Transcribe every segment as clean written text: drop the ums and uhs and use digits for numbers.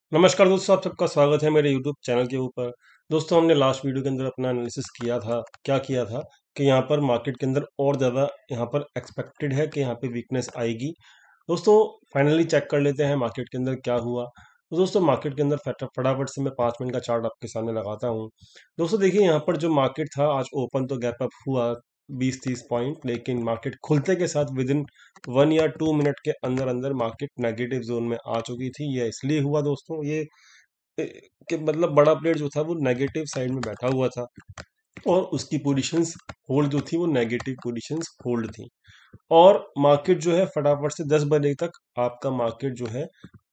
नमस्कार दोस्तों, आप सबका स्वागत है मेरे YouTube चैनल के ऊपर। दोस्तों, हमने लास्ट वीडियो के अंदर अपना एनालिसिस किया था। क्या किया था कि यहाँ पर मार्केट के अंदर और ज़्यादा यहाँ पर एक्सपेक्टेड है कि यहाँ पे वीकनेस आएगी। दोस्तों, फाइनली चेक कर लेते हैं मार्केट के अंदर क्या हुआ। तो दोस्तों, मार्केट के अंदर फटाफट से मैं 5 मिनट का चार्ट आपके सामने लगाता हूँ। दोस्तों देखिए, यहाँ पर जो मार्केट था आज ओपन तो गैप अप हुआ 20-30 पॉइंट, लेकिन मार्केट खुलते के साथ विद इन 1 या 2 मिनट के अंदर अंदर मार्केट नेगेटिव जोन में आ चुकी थी। ये इसलिए हुआ दोस्तों, ये कि मतलब बड़ा प्लेयर जो था वो नेगेटिव साइड में बैठा हुआ था और उसकी पोजीशंस होल्ड जो थी वो नेगेटिव पोजीशंस होल्ड थी। और मार्केट जो है फटाफट से 10 बजे तक आपका मार्केट जो है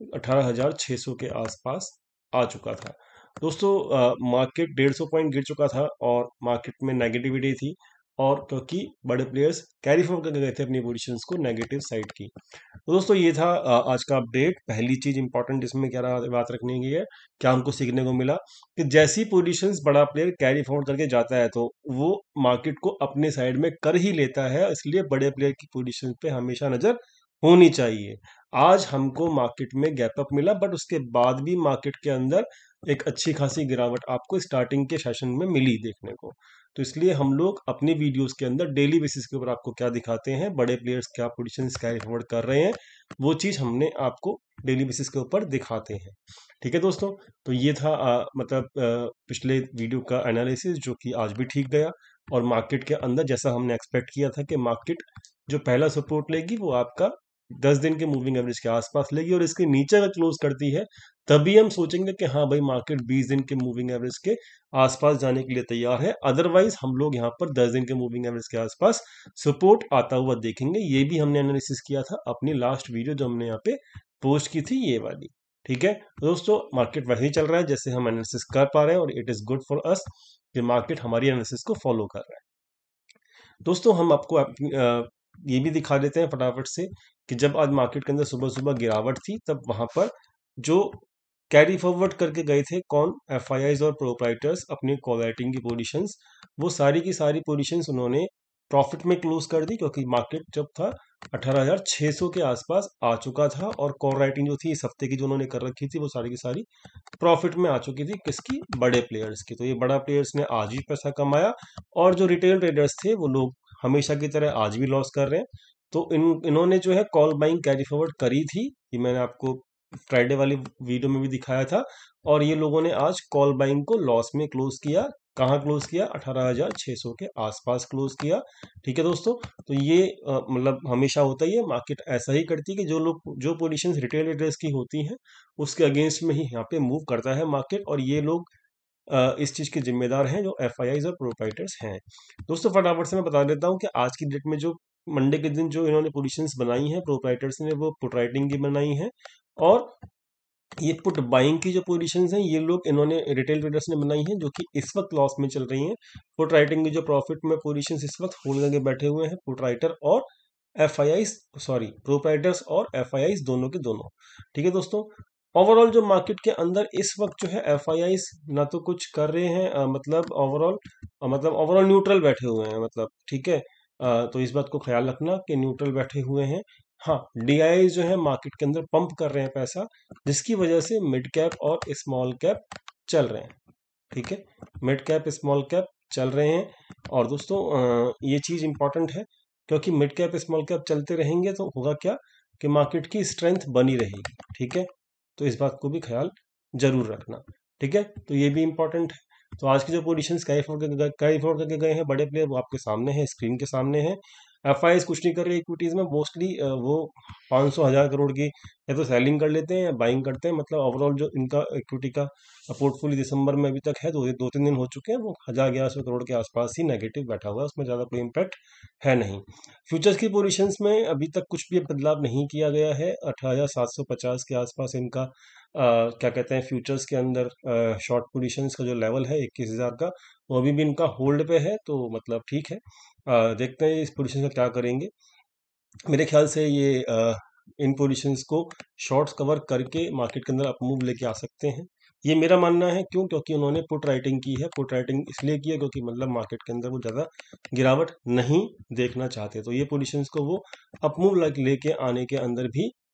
18,600 के आसपास आ चुका था। दोस्तों, मार्केट 150 पॉइंट गिर चुका था और मार्केट में नेगेटिविटी थी, और क्योंकि बड़े प्लेयर्स कैरी फॉरवर्ड करके गए थे अपनी पोजीशंस को नेगेटिव साइड की। तो दोस्तों, ये था आज का अपडेट। पहली चीज इंपॉर्टेंट इसमें क्या बात रखने की है, क्या हमको सीखने को मिला कि जैसी पोजीशंस बड़ा प्लेयर कैरी फॉरवर्ड करके जाता है तो वो मार्केट को अपने साइड में कर ही लेता है, इसलिए बड़े प्लेयर की पोजीशन पे हमेशा नजर होनी चाहिए। आज हमको मार्केट में गैप अप मिला, बट उसके बाद भी मार्केट के अंदर एक अच्छी खासी गिरावट आपको स्टार्टिंग के सेशन में मिली देखने को। तो इसलिए हम लोग अपनी वीडियोस के अंदर डेली बेसिस के ऊपर आपको क्या दिखाते हैं, बड़े प्लेयर्स क्या पोजीशंस कैरी फॉरवर्ड कर रहे हैं, वो चीज़ हमने आपको डेली बेसिस के ऊपर दिखाते हैं। ठीक है दोस्तों, तो ये था पिछले वीडियो का एनालिसिस जो कि आज भी ठीक गया। और मार्केट के अंदर जैसा हमने एक्सपेक्ट किया था कि मार्केट जो पहला सपोर्ट लेगी वो आपका 10 दिन के मूविंग एवरेज के आसपास लेगी, और इसके नीचे अगर क्लोज करती है तभी हम सोचेंगे कि हाँ भाई, मार्केट 20 दिन के मूविंग एवरेज के आसपास जाने के लिए तैयार है। अदरवाइज हम लोग यहाँ पर 10 दिन के मूविंग एवरेज के आसपास सपोर्ट आता हुआ देखेंगे। ये भी हमने एनालिसिस किया था अपनी लास्ट वीडियो जो हमने यहाँ पे पोस्ट की थी, ये वाली। ठीक है दोस्तों, मार्केट वैसे ही चल रहा है जैसे हम एनालिसिस कर पा रहे हैं, और it is good for us कि मार्केट हमारी एनालिसिस को फॉलो कर रहा है। दोस्तों, हम आपको ये भी दिखा देते हैं फटाफट से कि जब आज मार्केट के अंदर सुबह सुबह गिरावट थी तब वहां पर जो कैरी फॉरवर्ड करके गए थे कौन, एफआईआईज और प्रोप्राइटर्स अपनी कॉल राइटिंग की पोजीशंस, वो सारी की सारी पोजीशंस उन्होंने प्रॉफिट में क्लोज कर दी, क्योंकि मार्केट जब था 18,600 के आसपास आ चुका था, और कॉल राइटिंग जो थी इस हफ्ते की जो उन्होंने कर रखी थी वो सारी की सारी प्रॉफिट में आ चुकी थी। किसकी? बड़े प्लेयर्स की। तो ये बड़ा प्लेयर्स ने आज ही पैसा कमाया, और जो रिटेल ट्रेडर्स थे वो लोग हमेशा की तरह आज भी लॉस कर रहे हैं। तो इन्होंने जो है कॉल बाइंग कैरी फॉरवर्ड करी थी, ये मैंने आपको फ्राइडे वाली वीडियो में भी दिखाया था, और ये लोगों ने आज कॉल बाइंग को लॉस में क्लोज किया। कहाँ क्लोज किया? 18,600 के आसपास क्लोज किया। ठीक है दोस्तों, तो ये मतलब हमेशा होता ही है, मार्केट ऐसा ही करती है कि जो लोग जो पोजीशंस रिटेल ट्रेडर्स की होती हैं उसके अगेंस्ट में ही यहाँ पे मूव करता है मार्केट, और ये लोग इस चीज़ के जिम्मेदार हैं जो एफआईआईज और प्रोप्राइटर्स हैं। दोस्तों, फटाफट से मैं बता देता हूँ कि आज की डेट में जो मंडे के दिन जो इन्होंने पोजीशंस बनाई हैं प्रोप्राइटर्स ने, वो पुट राइटिंग की बनाई हैं, और ये पुट बाइंग की जो पोजीशंस हैं ये लोग इन्होंने रिटेल ट्रेडर्स ने बनाई हैं, जो कि इस वक्त लॉस में चल रही हैं। पुट राइटिंग की जो प्रॉफिट में पोजीशंस इस वक्त होल्ड करके बैठे हुए हैं पुट राइटर और एफआईआईज, सॉरी प्रोप्राइटर्स और एफआईआईज दोनों के दोनों। ठीक है दोस्तों, ओवरऑल जो मार्केट के अंदर इस वक्त जो है एफआईआईज ना तो कुछ कर रहे हैं, मतलब ओवरऑल न्यूट्रल बैठे हुए हैं, मतलब ठीक है। तो इस बात को ख्याल रखना कि न्यूट्रल बैठे हुए हैं। हाँ, डीआई जो है मार्केट के अंदर पंप कर रहे हैं पैसा, जिसकी वजह से मिड कैप और स्मॉल कैप चल रहे हैं। ठीक है, मिड कैप स्मॉल कैप चल रहे हैं। और दोस्तों, ये चीज़ इंपॉर्टेंट है, क्योंकि मिड कैप स्मॉल कैप चलते रहेंगे तो होगा क्या कि मार्केट की स्ट्रेंथ बनी रहेगी। ठीक है, तो इस बात को भी ख्याल जरूर रखना। ठीक है, तो ये भी इंपॉर्टेंट है। तो आज की जो पोजीशंस कैरी फॉरवर्ड करके गए हैं बड़े प्लेयर, वो आपके सामने है, स्क्रीन के सामने है। एफआईआईज कुछ नहीं कर रही इक्विटीज में, मोस्टली वो 500,000 करोड़ की या तो सेलिंग कर लेते हैं या बाइंग करते हैं। मतलब ओवरऑल जो इनका इक्विटी का पोर्टफोलियो दिसंबर में अभी तक है, 2-3 दिन हो चुके हैं, वो 1,100 करोड़ के आसपास ही नेगेटिव बैठा हुआ है, उसमें ज़्यादा कोई इम्पैक्ट है नहीं। फ्यूचर्स की पोजीशंस में अभी तक कुछ भी बदलाव नहीं किया गया है। 18,750 के आसपास इनका क्या कहते हैं, फ्यूचर्स के अंदर शॉर्ट पोजीशंस का जो लेवल है 21,000 का, वो अभी भी इनका होल्ड पे है, तो मतलब ठीक है। देखते हैं इस पोजीशन का क्या करेंगे। मेरे ख्याल से ये इन पोजीशंस को शॉर्ट्स कवर करके मार्केट के अंदर अप मूव लेके आ सकते हैं, ये मेरा मानना है। क्यों? क्योंकि उन्होंने पुट राइटिंग की है। पुट राइटिंग इसलिए की है क्योंकि मतलब मार्केट के अंदर वो ज़्यादा गिरावट नहीं देखना चाहते, तो ये पोजीशंस को वो अप मूव लेके आने के अंदर भी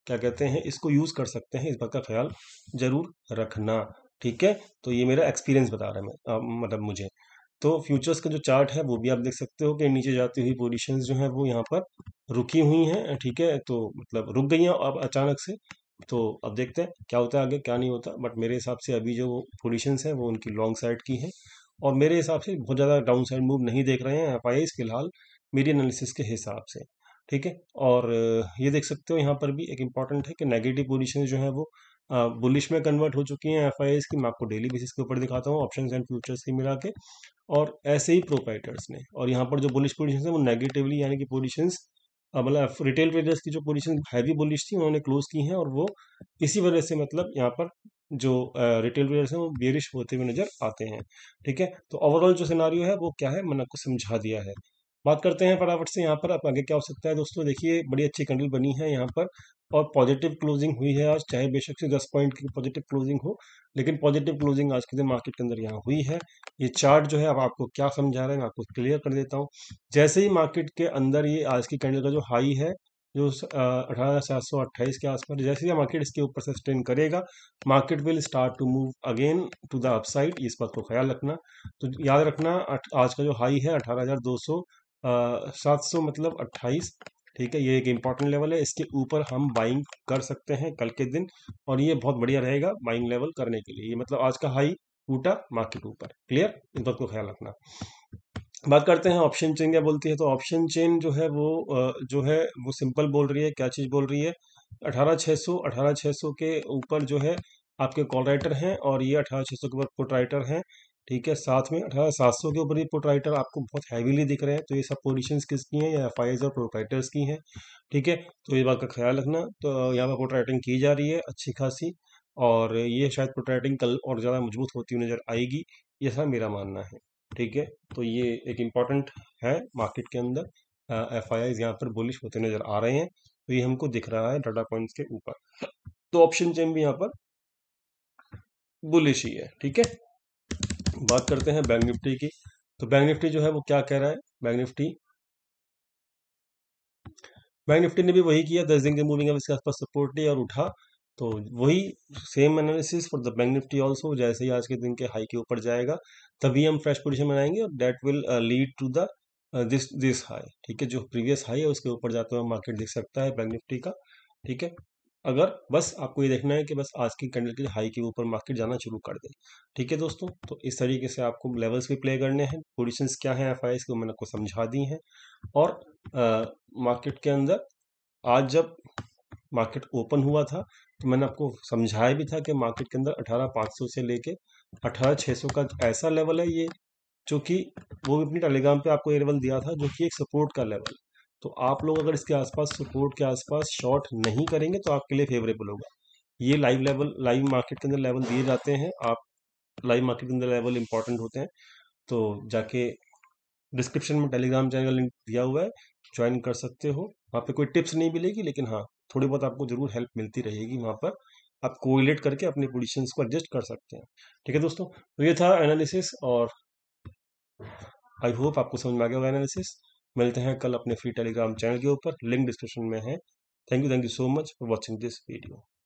क्या कहते हैं, इसको यूज़ कर सकते हैं, इस बात का ख्याल जरूर रखना। ठीक है, तो ये मेरा एक्सपीरियंस बता रहा है मतलब मुझे। तो फ्यूचर्स का जो चार्ट है वो भी आप देख सकते हो कि नीचे जाती हुई पोजीशंस जो है वो यहाँ पर रुकी हुई हैं। ठीक है, तो मतलब रुक गई हैं अब अचानक से। तो अब देखते हैं क्या होता है आगे, क्या नहीं होता। बट मेरे हिसाब से अभी जो पोजीशंस हैं वो उनकी लॉन्ग साइड की हैं, और मेरे हिसाब से बहुत ज़्यादा डाउन साइड मूव नहीं देख रहे हैं एफआईआईज फिलहाल, मेरी एनालिसिस के हिसाब से। ठीक है, और ये देख सकते हो यहाँ पर भी एक इम्पॉर्टेंट है कि नेगेटिव पोजीशन जो है वो बुलिश में कन्वर्ट हो चुकी हैं एफआईआईज की। मैं आपको डेली बेसिस के ऊपर दिखाता हूँ ऑप्शंस एंड फ्यूचर्स की मिला के, और ऐसे ही प्रोपाइटर्स ने। और यहाँ पर जो बुलिश पोजीशन है वो नेगेटिवली, यानी कि पोजीशंस मतलब रिटेल ट्रेडर्स की जो पोजीशन हैवी बुलिश थी उन्होंने क्लोज की हैं, और वो इसी वजह से मतलब यहाँ पर जो रिटेल ट्रेडर्स हैं वो बेरिश होते हुए नजर आते हैं। ठीक है, तो ओवरऑल जो सिनारियो है वो क्या है मैंने आपको समझा दिया है। बात करते हैं फटाफट से यहाँ पर अब आगे क्या हो सकता है। दोस्तों देखिए, बड़ी अच्छी कैंडल बनी है यहाँ पर, और पॉजिटिव क्लोजिंग हुई है आज, चाहे बेशक से 10 पॉइंट की पॉजिटिव क्लोजिंग हो, लेकिन पॉजिटिव क्लोजिंग आज के दिन मार्केट के अंदर यहाँ हुई है। ये चार्ट जो है अब आपको क्या समझा रहा है मैं आपको क्लियर कर देता हूँ। जैसे ही मार्केट के अंदर ये आज की कैंडल का जो हाई है, जो 18,728 के आसपास, जैसे ही मार्केट इसके ऊपर सस्टेन करेगा, market will start to move again to the upside, इस बात को ख्याल रखना। तो याद रखना आज का जो हाई है 18,200 700 मतलब 28। ठीक है, ये एक इंपॉर्टेंट लेवल है, इसके ऊपर हम बाइंग कर सकते हैं कल के दिन, और ये बहुत बढ़िया रहेगा बाइंग लेवल करने के लिए। ये मतलब आज का हाई टूटा मार्केट ऊपर, क्लियर, इस बात को ख्याल रखना। बात करते हैं ऑप्शन चेन क्या बोलती है। तो ऑप्शन चेन जो है वो जो है वो सिंपल बोल रही है, क्या चीज़ बोल रही है, 18,600 के ऊपर जो है आपके कॉल राइटर हैं, और ये 18,600 के ऊपर पुट राइटर हैं। ठीक है, साथ में 18,700 के ऊपर भी पुट राइटर आपको बहुत हैवीली दिख रहे हैं। तो ये सब पोजीशंस किसकी हैं, ये एफआईआईज और प्रोप्राइटर्स की हैं। ठीक है, तो ये बात का ख्याल रखना। तो यहाँ पर पुट राइटिंग की जा रही है अच्छी खासी, और ये शायद पुट राइटिंग कल और ज़्यादा मजबूत होती हुई नज़र आएगी, ये ऐसा मेरा मानना है। ठीक है, तो ये एक इम्पॉर्टेंट है मार्केट के अंदर, एफ आई आईज यहाँ पर बुलिश होते नजर आ रहे हैं, तो ये हमको दिख रहा है डाटा पॉइंट्स के ऊपर। तो ऑप्शन चेन भी यहाँ पर बुलिश ही है। ठीक है, बात करते हैं बैंक निफ्टी की। तो बैंक निफ्टी जो है वो क्या कह रहा है, बैंक निफ्टी ने भी वही किया, 10 दिन के मूविंग एवरेज के आसपास सपोर्ट लिया और उठा। तो वही same analysis for the bank Nifty also, जैसे ही आज के दिन के हाई के ऊपर जाएगा तभी हम फ्रेश पोजीशन बनाएंगे, और that will lead to the this high. ठीक है, जो प्रीवियस हाई है उसके ऊपर जाते हुए मार्केट दिख सकता है बैंक निफ्टी का। ठीक है, अगर बस आपको ये देखना है कि बस आज की कैंडल के हाई के ऊपर मार्केट जाना शुरू कर दे। ठीक है दोस्तों, तो इस तरीके से आपको लेवल्स भी प्ले करने हैं, पोजीशंस क्या हैं एफ आई को मैंने आपको समझा दी हैं। और मार्केट के अंदर आज जब मार्केट ओपन हुआ था तो मैंने आपको समझाया भी था कि मार्केट के अंदर 18,500 से लेके 18,600 का ऐसा लेवल है ये, जो कि वो भी अपनी टेलीग्राम पे आपको ये लेवल दिया था, जो कि एक सपोर्ट का लेवल। तो आप लोग अगर इसके आसपास सपोर्ट के आसपास शॉर्ट नहीं करेंगे तो आपके लिए फेवरेबल होगा। ये लाइव लेवल, लाइव मार्केट के अंदर लेवल दिए जाते हैं, आप लाइव मार्केट के अंदर लेवल इंपॉर्टेंट होते हैं। तो जाके डिस्क्रिप्शन में टेलीग्राम चैनल का लिंक दिया हुआ है, ज्वाइन कर सकते हो। वहाँ पे कोई टिप्स नहीं मिलेगी, लेकिन हाँ थोड़ी बहुत आपको जरूर हेल्प मिलती रहेगी। वहाँ पर आप कोरिलेट करके अपने पोजीशंस को एडजस्ट कर सकते हैं। ठीक है दोस्तों, तो ये था एनालिसिस, और आई होप आपको समझ में आ गया होगा एनालिसिस। मिलते हैं कल अपने फ्री टेलीग्राम चैनल के ऊपर, लिंक डिस्क्रिप्शन में है। Thank you so much for watching this video.